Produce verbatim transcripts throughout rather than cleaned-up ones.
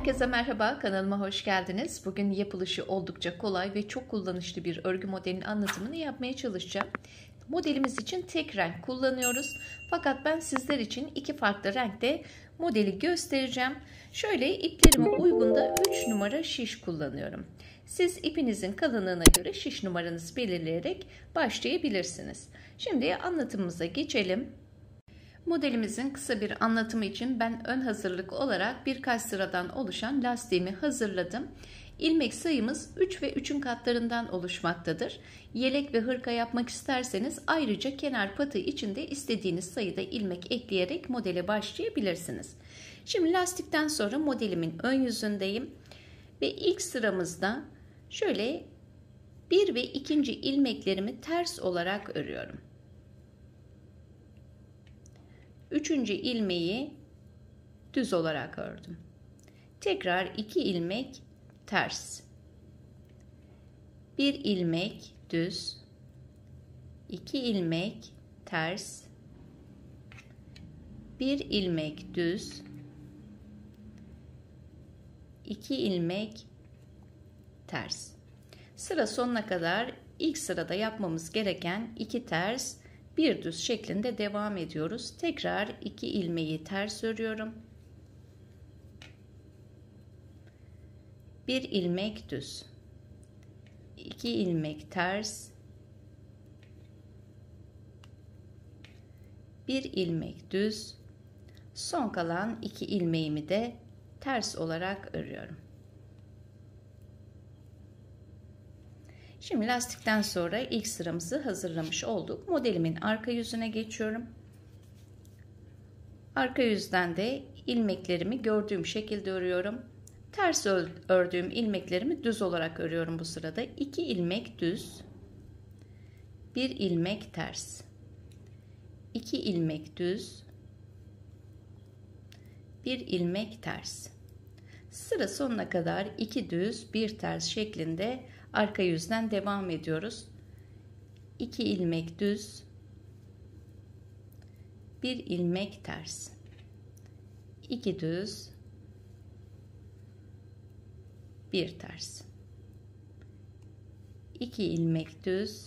Herkese merhaba, kanalıma hoş geldiniz. Bugün yapılışı oldukça kolay ve çok kullanışlı bir örgü modelinin anlatımını yapmaya çalışacağım. Modelimiz için tek renk kullanıyoruz. Fakat ben sizler için iki farklı renkte modeli göstereceğim. Şöyle iplerime uygun da üç numara şiş kullanıyorum. Siz ipinizin kalınlığına göre şiş numaranızı belirleyerek başlayabilirsiniz. Şimdi anlatımımıza geçelim. Modelimizin kısa bir anlatımı için ben ön hazırlık olarak birkaç sıradan oluşan lastiğimi hazırladım. İlmek sayımız üç ve üçün katlarından oluşmaktadır. Yelek ve hırka yapmak isterseniz ayrıca kenar patı içinde istediğiniz sayıda ilmek ekleyerek modele başlayabilirsiniz. Şimdi lastikten sonra modelimin ön yüzündeyim ve ilk sıramızda şöyle bir ve ikinci ilmeklerimi ters olarak örüyorum. Üçüncü ilmeği düz olarak ördüm. Tekrar iki ilmek ters. Bir ilmek düz. iki ilmek ters. Bir ilmek düz. iki ilmek ters. Sıra sonuna kadar ilk sırada yapmamız gereken iki ters, bir düz şeklinde devam ediyoruz. Tekrar iki ilmeği ters örüyorum. Bir ilmek düz. iki ilmek ters. Bir ilmek düz. Son kalan iki ilmeğimi de ters olarak örüyorum. Şimdi lastikten sonra ilk sıramızı hazırlamış olduk. Modelimin arka yüzüne geçiyorum. Arka yüzden de ilmeklerimi gördüğüm şekilde örüyorum. Ters ördüğüm ilmeklerimi düz olarak örüyorum bu sırada. iki ilmek düz. bir ilmek ters. iki ilmek düz. bir ilmek ters. Sıra sonuna kadar iki düz, bir ters şeklinde arka yüzden devam ediyoruz. iki ilmek düz, bir ilmek ters. iki düz, bir ters. iki ilmek düz,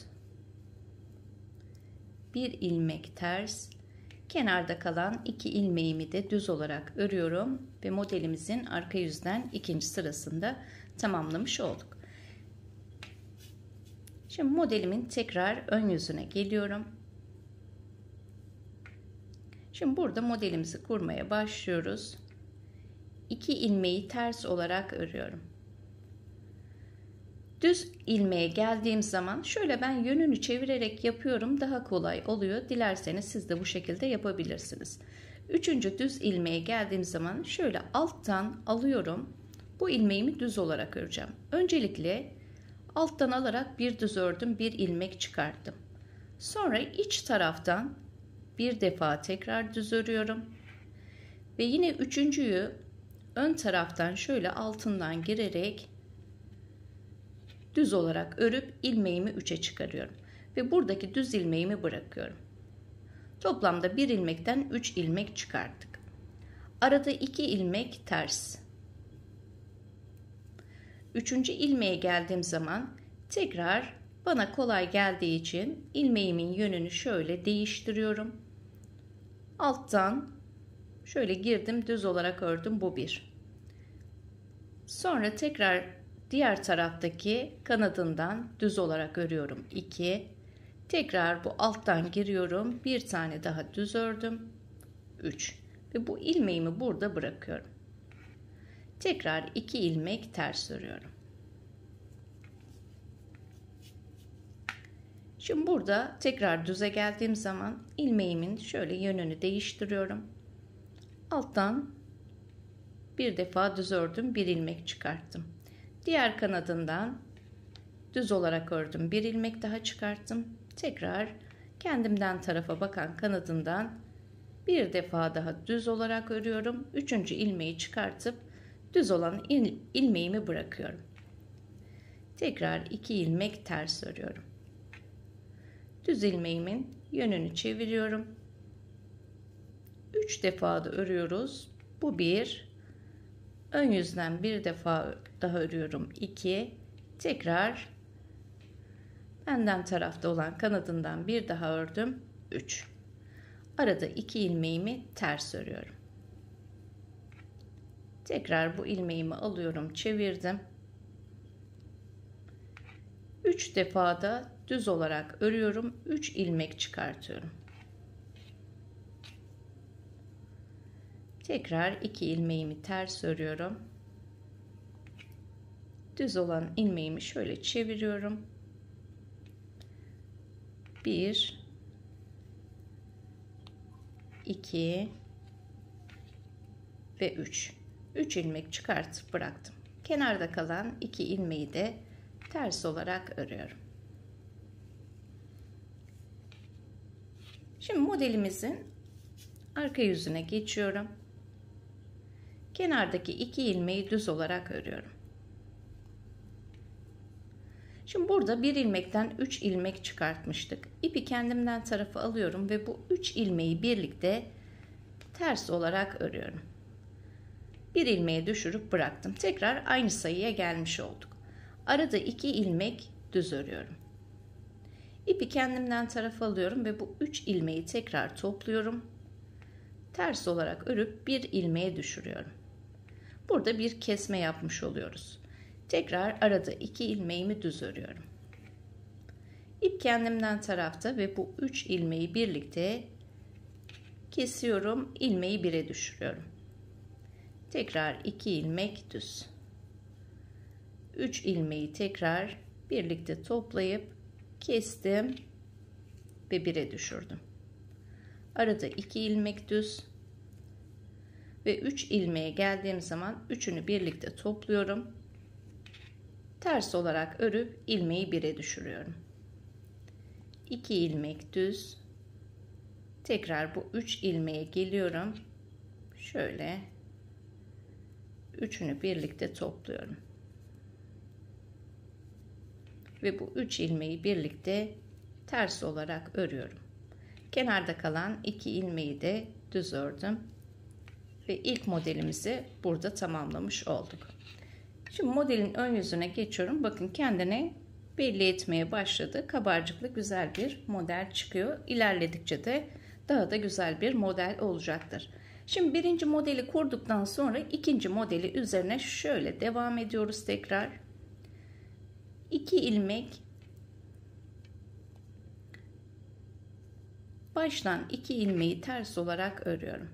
bir ilmek ters. Kenarda kalan iki ilmeğimi de düz olarak örüyorum ve modelimizin arka yüzden ikinci sırasında tamamlamış olduk. Şimdi modelimin tekrar ön yüzüne geliyorum. Şimdi burada modelimizi kurmaya başlıyoruz. iki ilmeği ters olarak örüyorum. Düz ilmeğe geldiğim zaman şöyle ben yönünü çevirerek yapıyorum, daha kolay oluyor. Dilerseniz siz de bu şekilde yapabilirsiniz. Üçüncü düz ilmeğe geldiğim zaman şöyle alttan alıyorum. Bu ilmeğimi düz olarak öreceğim. Öncelikle alttan alarak bir düz ördüm, bir ilmek çıkarttım. Sonra iç taraftan bir defa tekrar düz örüyorum. Ve yine üçüncüyü ön taraftan şöyle altından girerek düz olarak örüp ilmeğimi üçe çıkarıyorum. Ve buradaki düz ilmeğimi bırakıyorum. Toplamda bir ilmekten üç ilmek çıkarttık. Arada iki ilmek ters. Üçüncü ilmeğe geldiğim zaman tekrar bana kolay geldiği için ilmeğimin yönünü şöyle değiştiriyorum. Alttan şöyle girdim, düz olarak ördüm, bu bir. Sonra tekrar diğer taraftaki kanadından düz olarak örüyorum, iki. Tekrar bu alttan giriyorum, bir tane daha düz ördüm, üç. Ve bu ilmeğimi burada bırakıyorum. Tekrar iki ilmek ters örüyorum. Şimdi burada tekrar düze geldiğim zaman ilmeğimin şöyle yönünü değiştiriyorum. Alttan bir defa düz ördüm, bir ilmek çıkarttım. Diğer kanadından düz olarak ördüm, bir ilmek daha çıkarttım. Tekrar kendimden tarafa bakan kanadından bir defa daha düz olarak örüyorum. Üçüncü ilmeği çıkartıp düz olan il, ilmeğimi bırakıyorum. Tekrar iki ilmek ters örüyorum. Düz ilmeğimin yönünü çeviriyorum. üç defa da örüyoruz. Bu bir. ön yüzden bir defa daha örüyorum. iki. Tekrar benden tarafta olan kanadından bir daha ördüm. üç. Arada iki ilmeğimi ters örüyorum. Tekrar bu ilmeğimi alıyorum, çevirdim. üç defa da düz olarak örüyorum. üç ilmek çıkartıyorum. Tekrar iki ilmeğimi ters örüyorum. Düz olan ilmeğimi şöyle çeviriyorum. bir iki ve üç. üç ilmek çıkartıp bıraktım. Kenarda kalan iki ilmeği de ters olarak örüyorum. Şimdi modelimizin arka yüzüne geçiyorum. Kenardaki iki ilmeği düz olarak örüyorum. Şimdi burada bir ilmekten üç ilmek çıkartmıştık. İpi kendimden tarafa alıyorum ve bu üç ilmeği birlikte ters olarak örüyorum. Bir ilmeği düşürüp bıraktım. Tekrar aynı sayıya gelmiş olduk. Arada iki ilmek düz örüyorum. İpi kendimden tarafa alıyorum ve bu üç ilmeği tekrar topluyorum. Ters olarak örüp bir ilmeğe düşürüyorum. Burada bir kesme yapmış oluyoruz. Tekrar arada iki ilmeğimi düz örüyorum. İp kendimden tarafta ve bu üç ilmeği birlikte kesiyorum. İlmeği bire düşürüyorum. Tekrar iki ilmek düz. üç ilmeği tekrar birlikte toplayıp kestim ve bire düşürdüm. Arada iki ilmek düz ve üç ilmeğe geldiğim zaman üçünü birlikte topluyorum. Ters olarak örüp ilmeği bire düşürüyorum. iki ilmek düz. Tekrar bu üç ilmeğe geliyorum. Şöyle üçünü birlikte topluyorum. Ve bu üç ilmeği birlikte ters olarak örüyorum. Kenarda kalan iki ilmeği de düz ördüm. Ve ilk modelimizi burada tamamlamış olduk. Şimdi modelin ön yüzüne geçiyorum. Bakın kendini belli etmeye başladı. Kabarcıklı güzel bir model çıkıyor. İlerledikçe de daha da güzel bir model olacaktır. Şimdi birinci modeli kurduktan sonra ikinci modeli üzerine şöyle devam ediyoruz tekrar. iki ilmek baştan iki ilmeği ters olarak örüyorum.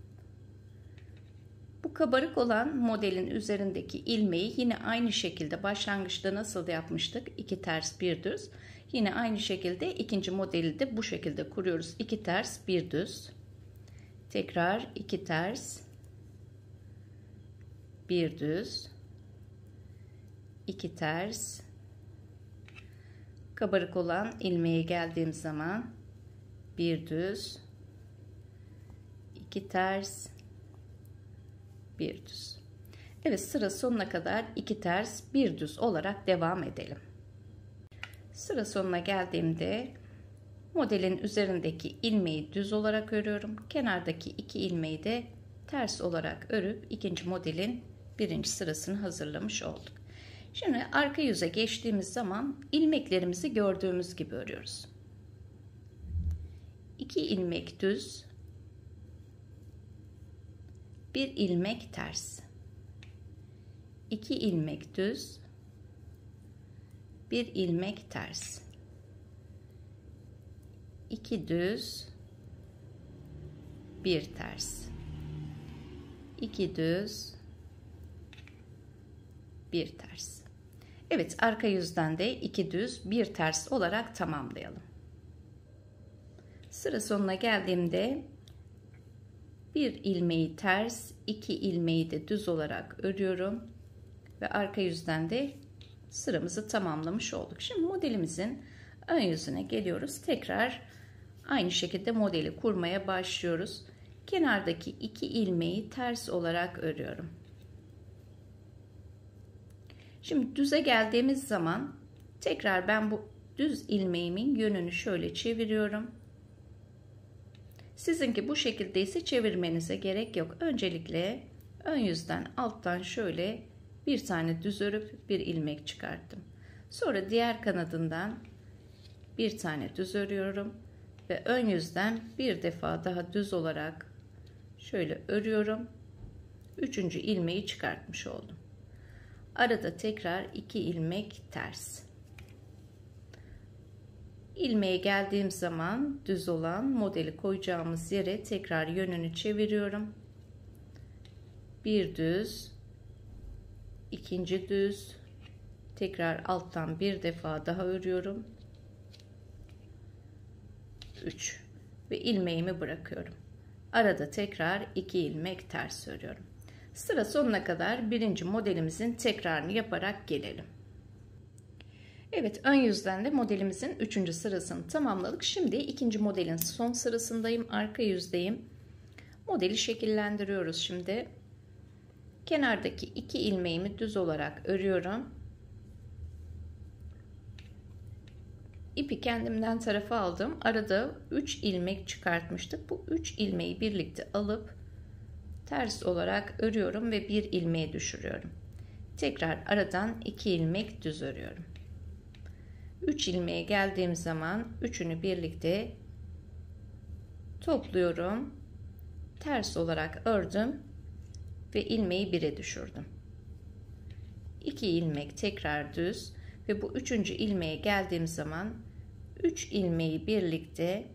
Bu kabarık olan modelin üzerindeki ilmeği yine aynı şekilde başlangıçta nasıl yapmıştık? iki ters bir düz. Yine aynı şekilde ikinci modeli de bu şekilde kuruyoruz. iki ters bir düz. Tekrar iki ters bir düz. iki ters. Kabarık olan ilmeğe geldiğim zaman bir düz. iki ters. Bir düz. Evet, sıra sonuna kadar iki ters bir düz olarak devam edelim. Sıra sonuna geldiğimde modelin üzerindeki ilmeği düz olarak örüyorum. Kenardaki iki ilmeği de ters olarak örüp ikinci modelin birinci sırasını hazırlamış olduk. Şimdi arka yüze geçtiğimiz zaman ilmeklerimizi gördüğümüz gibi örüyoruz. iki ilmek düz, bir ilmek ters, iki ilmek düz, bir ilmek ters, iki düz, bir ters, iki düz, bir ters. Evet, arka yüzden de iki düz, bir ters olarak tamamlayalım. Sıra sonuna geldiğimde bir ilmeği ters, iki ilmeği de düz olarak örüyorum ve arka yüzden de sıramızı tamamlamış olduk. Şimdi modelimizin ön yüzüne geliyoruz. Tekrar aynı şekilde modeli kurmaya başlıyoruz. Kenardaki iki ilmeği ters olarak örüyorum. Şimdi düze geldiğimiz zaman tekrar ben bu düz ilmeğimin yönünü şöyle çeviriyorum. Sizinki bu şekilde ise çevirmenize gerek yok. Öncelikle ön yüzden alttan şöyle bir tane düz örüp bir ilmek çıkarttım. Sonra diğer kanadından bir tane düz örüyorum ve ön yüzden bir defa daha düz olarak şöyle örüyorum. Üçüncü ilmeği çıkartmış oldum. Arada tekrar iki ilmek ters. İlmeğe geldiğim zaman düz olan modeli koyacağımız yere tekrar yönünü çeviriyorum. Bir düz, ikinci düz, tekrar alttan bir defa daha örüyorum. üç ve ilmeğimi bırakıyorum. Arada tekrar iki ilmek ters örüyorum. Sıra sonuna kadar birinci modelimizin tekrarını yaparak gelelim. Evet, ön yüzden de modelimizin üçüncü sırasını tamamladık. Şimdi ikinci modelin son sırasındayım. Arka yüzdeyim. Modeli şekillendiriyoruz şimdi. Kenardaki iki ilmeğimi düz olarak örüyorum. İpi kendimden tarafa aldım. Arada üç ilmek çıkartmıştık. Bu üç ilmeği birlikte alıp ters olarak örüyorum ve bir ilmeği düşürüyorum. Tekrar aradan iki ilmek düz örüyorum. üç ilmeğe geldiğim zaman üçünü birlikte topluyorum. Ters olarak ördüm ve ilmeği bire düşürdüm. iki ilmek tekrar düz ve bu üçüncü ilmeğe geldiğim zaman üç ilmeği birlikte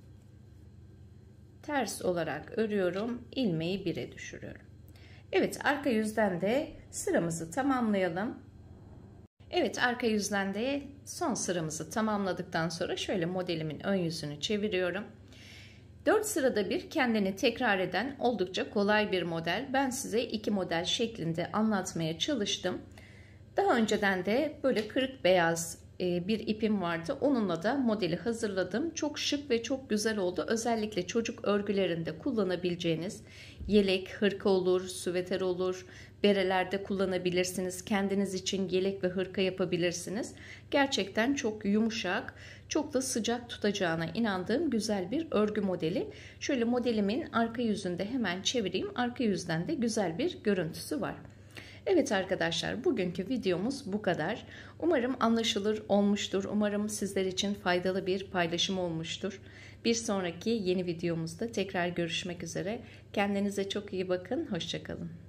ters olarak örüyorum, ilmeği bire düşürüyorum. Evet, arka yüzden de sıramızı tamamlayalım. Evet, arka yüzden de son sıramızı tamamladıktan sonra şöyle modelimin ön yüzünü çeviriyorum. dört sırada bir kendini tekrar eden oldukça kolay bir model. Ben size iki model şeklinde anlatmaya çalıştım. Daha önceden de böyle kırık beyaz bir ipim vardı. Onunla da modeli hazırladım. Çok şık ve çok güzel oldu. Özellikle çocuk örgülerinde kullanabileceğiniz yelek, hırka olur, süveter olur, berelerde kullanabilirsiniz. Kendiniz için yelek ve hırka yapabilirsiniz. Gerçekten çok yumuşak, çok da sıcak tutacağına inandığım güzel bir örgü modeli. Şöyle modelimin arka yüzünde hemen çevireyim. Arka yüzden de güzel bir görüntüsü var. Evet arkadaşlar, bugünkü videomuz bu kadar. Umarım anlaşılır olmuştur. Umarım sizler için faydalı bir paylaşım olmuştur. Bir sonraki yeni videomuzda tekrar görüşmek üzere. Kendinize çok iyi bakın. Hoşça kalın.